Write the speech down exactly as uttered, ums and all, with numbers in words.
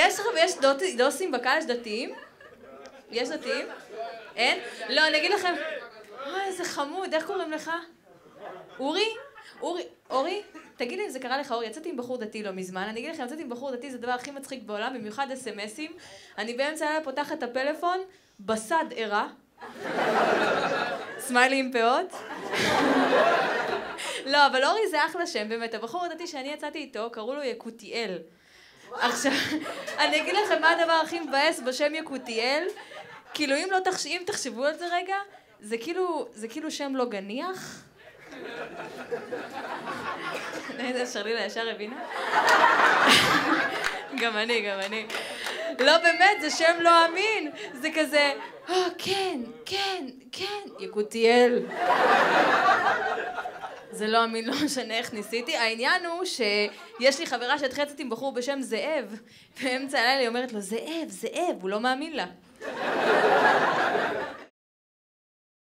יש לך ויש דוסים בקהל, יש דתיים? יש דתיים? אין? לא, אני אגיד לכם... אוי, איזה חמוד, איך קוראים לך? אורי? אורי, אורי? תגיד לי אם זה קרה לך, אורי, יצאתי עם בחור דתי לא מזמן, אני אגיד לכם, יצאתי עם בחור דתי, זה הדבר הכי מצחיק בעולם, במיוחד אס-אמסים. אני באמצע הלילה פותחת את הפלאפון, בסד ערה. סמיילי עם פאות. לא, אבל אורי זה אחלה שם, באמת. הבחור הדתי שאני יצאתי איתו, קראו לו יקותיאל. עכשיו, אני אגיד לכם מה הדבר הכי מבאס בשם יקותיאל. כאילו, אם לא תחש... אם תחשבו על זה רגע, זה כאילו, זה כאילו שם לא גניח. לא יודע, שרלילה ישר הבינה? גם אני, גם אני. לא, באמת, זה שם לא אמין. זה כזה, אה, כן, כן, כן, יקותיאל. זה לא אמין, לא משנה איך ניסיתי. העניין הוא שיש לי חברה שהתחצת עם בחור בשם זאב, באמצע הלילה היא אומרת לו, זאב, זאב, הוא לא מאמין לה.